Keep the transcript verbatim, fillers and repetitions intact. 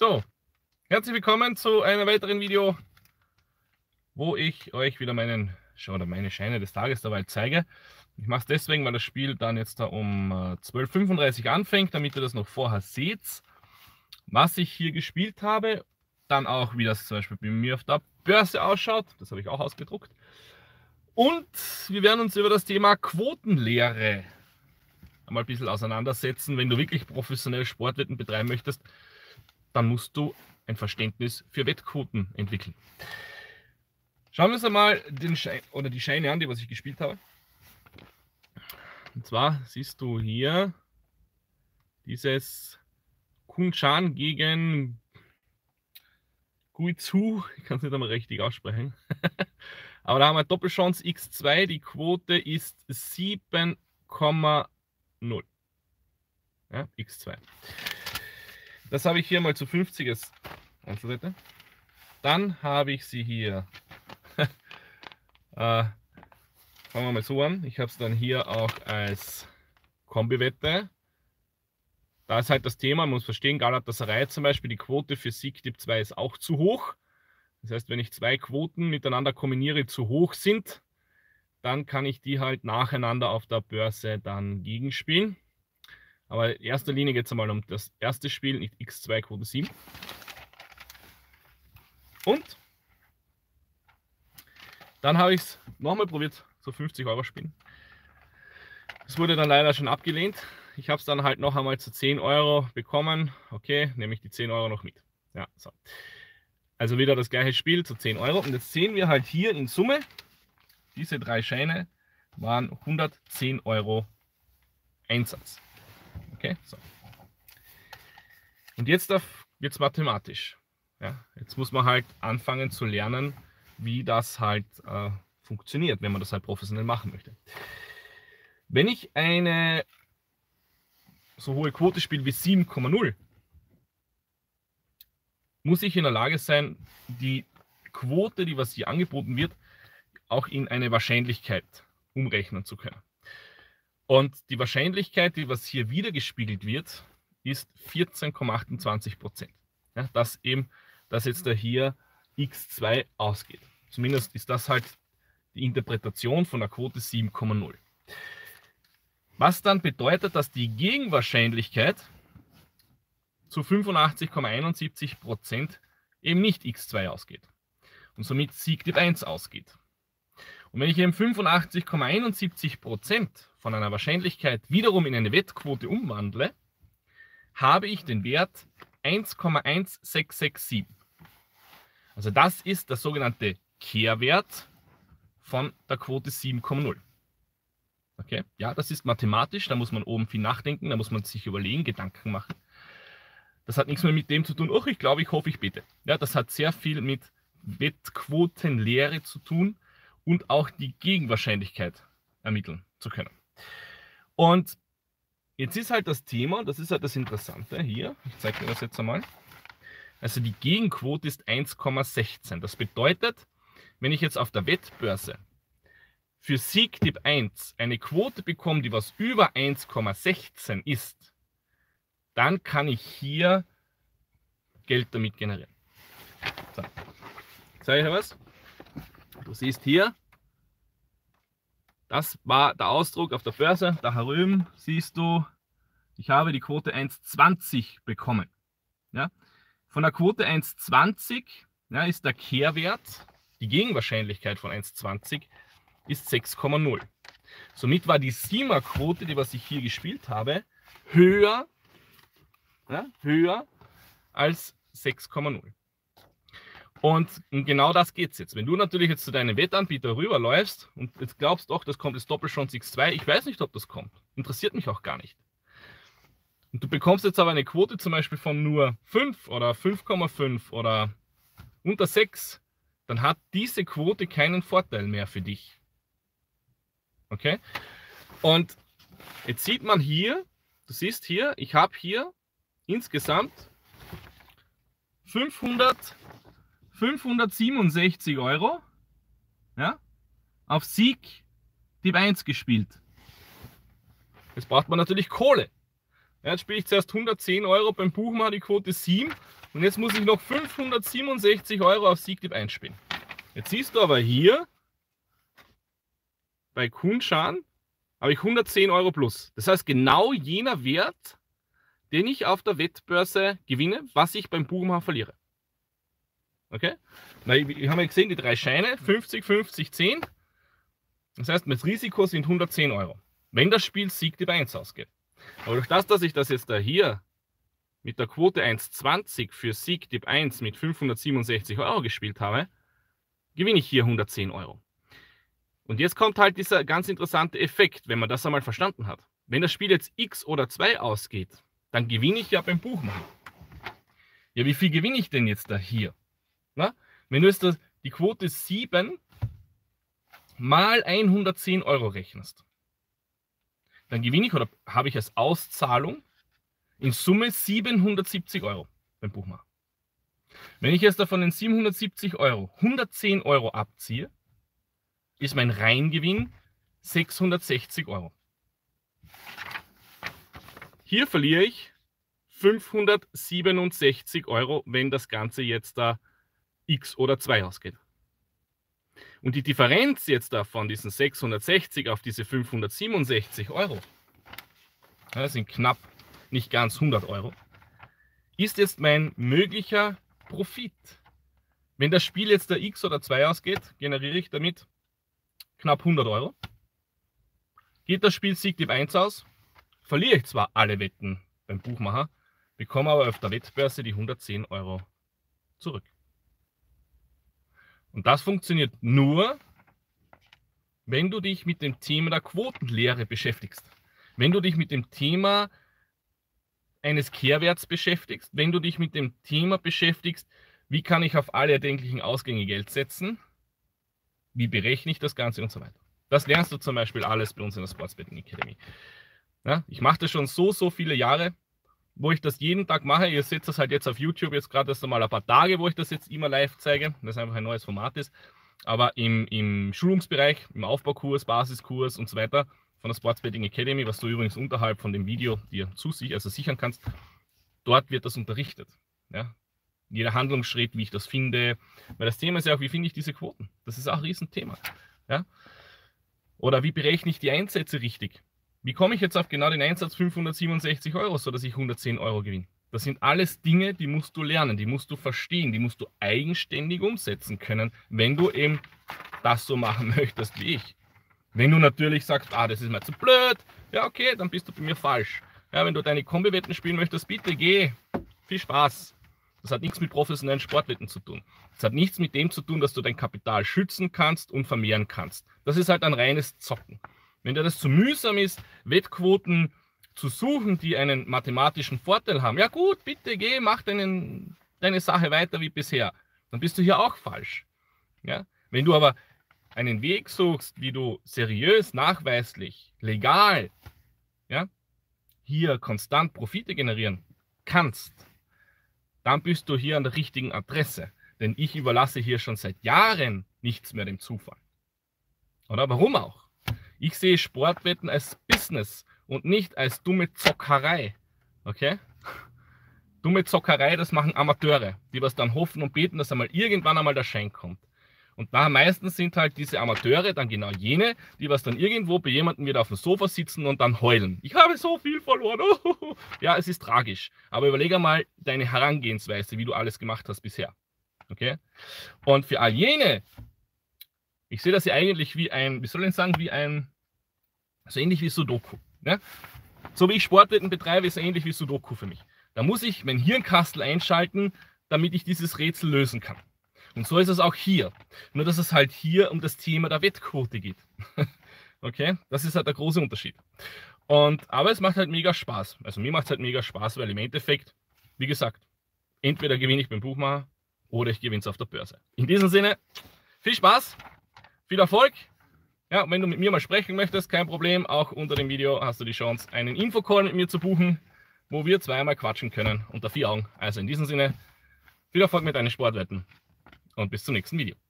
So, herzlich willkommen zu einem weiteren Video, wo ich euch wieder meinen oder meine Scheine des Tages dabei zeige. Ich mache es deswegen, weil das Spiel dann jetzt da um zwölf Uhr fünfunddreißig anfängt, damit ihr das noch vorher seht, was ich hier gespielt habe. Dann auch, wie das zum Beispiel bei mir auf der Börse ausschaut. Das habe ich auch ausgedruckt. Und wir werden uns über das Thema Quotenlehre einmal ein bisschen auseinandersetzen. Wenn du wirklich professionell Sportwetten betreiben möchtest, dann musst du ein Verständnis für Wettquoten entwickeln. Schauen wir uns einmal den Schein oder die Scheine an, die was ich gespielt habe. Und zwar siehst du hier dieses Kunshan gegen Guizhou. Ich kann es nicht einmal richtig aussprechen. Aber da haben wir Doppelchance X zwei. Die Quote ist sieben Komma null. Ja, X zwei. Das habe ich hier mal zu fünfzig als Einzelwette. Dann habe ich sie hier, äh, fangen wir mal so an, ich habe es dann hier auch als Kombi-Wette. Da ist halt das Thema, man muss verstehen, Galatasaray zum Beispiel, die Quote für Sieg Tipp zwei ist auch zu hoch. Das heißt, wenn ich zwei Quoten miteinander kombiniere, die zu hoch sind, dann kann ich die halt nacheinander auf der Börse dann gegenspielen. Aber in erster Linie geht es einmal um das erste Spiel, nicht X zwei Quote sieben. Und dann habe ich es nochmal probiert, so fünfzig Euro spielen. Es wurde dann leider schon abgelehnt. Ich habe es dann halt noch einmal zu zehn Euro bekommen. Okay, nehme ich die zehn Euro noch mit. Ja, so. Also wieder das gleiche Spiel zu zehn Euro. Und jetzt sehen wir halt hier in Summe, diese drei Scheine waren hundertzehn Euro Einsatz. Okay, so. Und jetzt wird es mathematisch. Ja, jetzt muss man halt anfangen zu lernen, wie das halt äh, funktioniert, wenn man das halt professionell machen möchte. Wenn ich eine so hohe Quote spiele wie sieben Komma null, muss ich in der Lage sein, die Quote, die was hier angeboten wird, auch in eine Wahrscheinlichkeit umrechnen zu können. Und die Wahrscheinlichkeit, die was hier wieder gespiegelt wird, ist vierzehn Komma achtundzwanzig Prozent. Ja, dass eben, dass jetzt da hier X zwei ausgeht. Zumindest ist das halt die Interpretation von der Quote sieben Komma null. Was dann bedeutet, dass die Gegenwahrscheinlichkeit zu fünfundachtzig Komma einundsiebzig Prozent eben nicht X zwei ausgeht und somit Sieg Tipp eins ausgeht. Und wenn ich eben fünfundachtzig Komma einundsiebzig Prozent von einer Wahrscheinlichkeit wiederum in eine Wettquote umwandle, habe ich den Wert eins Komma eins sechs sechs sieben. Also das ist der sogenannte Kehrwert von der Quote sieben Komma null. Okay, ja, das ist mathematisch, da muss man oben viel nachdenken, da muss man sich überlegen, Gedanken machen. Das hat nichts mehr mit dem zu tun, oh, ich glaube, ich hoffe, ich bete. Ja, das hat sehr viel mit Wettquotenlehre zu tun und auch die Gegenwahrscheinlichkeit ermitteln zu können. Und jetzt ist halt das Thema, das ist halt das Interessante hier, ich zeige dir das jetzt einmal. Also die Gegenquote ist eins Komma sechzehn. Das bedeutet, wenn ich jetzt auf der Wettbörse für Sieg Tipp eins eine Quote bekomme, die was über eins Komma sechzehn ist, dann kann ich hier Geld damit generieren. So. Zeige ich dir was? Du siehst hier, das war der Ausdruck auf der Börse. Da herüben siehst du, ich habe die Quote eins Komma zwanzig bekommen. Ja? Von der Quote eins Komma zwanzig, ja, ist der Kehrwert, die Gegenwahrscheinlichkeit von eins Komma zwanzig ist sechs Komma null. Somit war die Siemer-Quote, die was ich hier gespielt habe, höher, ja, höher als sechs Komma null. Und um genau das geht es jetzt. Wenn du natürlich jetzt zu deinem Wettanbieter rüberläufst und jetzt glaubst, doch, das kommt jetzt Doppelchance X zwei, ich weiß nicht, ob das kommt. Interessiert mich auch gar nicht. Und du bekommst jetzt aber eine Quote zum Beispiel von nur fünf oder fünf Komma fünf oder unter sechs, dann hat diese Quote keinen Vorteil mehr für dich. Okay? Und jetzt sieht man hier, du siehst hier, ich habe hier insgesamt fünfhundertsiebenundsechzig Euro, ja, auf Sieg Tipp eins gespielt. Jetzt braucht man natürlich Kohle. Ja, jetzt spiele ich zuerst hundertzehn Euro beim Buchmacher, die Quote sieben, Und jetzt muss ich noch fünfhundertsiebenundsechzig Euro auf Siegtipp eins spielen. Jetzt siehst du aber hier, bei Kunshan habe ich hundertzehn Euro plus. Das heißt, genau jener Wert, den ich auf der Wettbörse gewinne, was ich beim Buchmacher verliere. Okay? Weil wir haben ja gesehen, die drei Scheine, fünfzig, fünfzig, zehn. Das heißt, das Risiko sind hundertzehn Euro, wenn das Spiel Siegtipp eins ausgeht. Aber durch das, dass ich das jetzt da hier mit der Quote eins Komma zwanzig für Siegtipp eins mit fünfhundertsiebenundsechzig Euro gespielt habe, gewinne ich hier hundertzehn Euro. Und jetzt kommt halt dieser ganz interessante Effekt, wenn man das einmal verstanden hat. Wenn das Spiel jetzt X oder zwei ausgeht, dann gewinne ich ja beim Buchmachen. Ja, wie viel gewinne ich denn jetzt da hier? Na? Wenn du jetzt die Quote sieben mal hundertzehn Euro rechnest, dann gewinne ich oder habe ich als Auszahlung in Summe siebenhundertsiebzig Euro beim Buchmacher. Wenn ich jetzt davon den siebenhundertsiebzig Euro hundertzehn Euro abziehe, ist mein Reingewinn sechshundertsechzig Euro. Hier verliere ich fünfhundertsiebenundsechzig Euro, wenn das Ganze jetzt da X oder zwei ausgeht. Und die Differenz jetzt da von diesen sechshundertsechzig auf diese fünfhundertsiebenundsechzig Euro, das sind knapp nicht ganz hundert Euro, ist jetzt mein möglicher Profit. Wenn das Spiel jetzt der X oder zwei ausgeht, generiere ich damit knapp hundert Euro. Geht das Spiel Siegtipp eins aus, verliere ich zwar alle Wetten beim Buchmacher, bekomme aber auf der Wettbörse die hundertzehn Euro zurück. Und das funktioniert nur, wenn du dich mit dem Thema der Quotenlehre beschäftigst. Wenn du dich mit dem Thema eines Kehrwerts beschäftigst, wenn du dich mit dem Thema beschäftigst, wie kann ich auf alle erdenklichen Ausgänge Geld setzen, wie berechne ich das Ganze und so weiter. Das lernst du zum Beispiel alles bei uns in der Sports Betting Academy. Ja, ich mache das schon so, so viele Jahre, wo ich das jeden Tag mache. Ihr seht das halt jetzt auf YouTube, jetzt gerade erst einmal ein paar Tage, wo ich das jetzt immer live zeige, das einfach ein neues Format ist. Aber im, im Schulungsbereich, im Aufbaukurs, Basiskurs und so weiter von der Sports Betting Academy, was du übrigens unterhalb von dem Video dir zusichern, also sichern kannst, dort wird das unterrichtet. Ja? Jeder Handlungsschritt, wie ich das finde, weil das Thema ist ja auch, wie finde ich diese Quoten? Das ist auch ein Riesenthema. Ja? Oder wie berechne ich die Einsätze richtig? Wie komme ich jetzt auf genau den Einsatz fünfhundertsiebenundsechzig Euro, sodass ich hundertzehn Euro gewinne? Das sind alles Dinge, die musst du lernen, die musst du verstehen, die musst du eigenständig umsetzen können, wenn du eben das so machen möchtest wie ich. Wenn du natürlich sagst, ah, das ist mir zu blöd, ja okay, dann bist du bei mir falsch. Ja, wenn du deine Kombiwetten spielen möchtest, bitte geh. Viel Spaß. Das hat nichts mit professionellen Sportwetten zu tun. Das hat nichts mit dem zu tun, dass du dein Kapital schützen kannst und vermehren kannst. Das ist halt ein reines Zocken. Wenn dir das zu mühsam ist, Wettquoten zu suchen, die einen mathematischen Vorteil haben, ja gut, bitte geh, mach deinen, deine Sache weiter wie bisher. Dann bist du hier auch falsch. Ja? Wenn du aber einen Weg suchst, wie du seriös, nachweislich, legal, ja, hier konstant Profite generieren kannst, dann bist du hier an der richtigen Adresse. Denn ich überlasse hier schon seit Jahren nichts mehr dem Zufall. Oder warum auch? Ich sehe Sportwetten als Business und nicht als dumme Zockerei. Okay? Dumme Zockerei, das machen Amateure, die was dann hoffen und beten, dass einmal irgendwann einmal der Schein kommt. Und da meistens sind halt diese Amateure dann genau jene, die was dann irgendwo bei jemandem wieder auf dem Sofa sitzen und dann heulen. Ich habe so viel verloren. Ja, es ist tragisch. Aber überlege mal deine Herangehensweise, wie du alles gemacht hast bisher. Okay? Und für all jene, ich sehe das ja eigentlich wie ein, wie soll ich sagen, wie ein, so ähnlich wie Sudoku. Ne? So wie ich Sportwetten betreibe, ist es ähnlich wie Sudoku für mich. Da muss ich mein Hirnkastel einschalten, damit ich dieses Rätsel lösen kann. Und so ist es auch hier. Nur, dass es halt hier um das Thema der Wettquote geht. Okay? Das ist halt der große Unterschied. Und, aber es macht halt mega Spaß. Also mir macht es halt mega Spaß, weil im Endeffekt, wie gesagt, entweder gewinne ich beim Buchmacher oder ich gewinne es auf der Börse. In diesem Sinne, viel Spaß, viel Erfolg. Ja, wenn du mit mir mal sprechen möchtest, kein Problem. Auch unter dem Video hast du die Chance, einen Infocall mit mir zu buchen, wo wir zweimal quatschen können unter vier Augen. Also in diesem Sinne, viel Erfolg mit deinen Sportwetten und bis zum nächsten Video.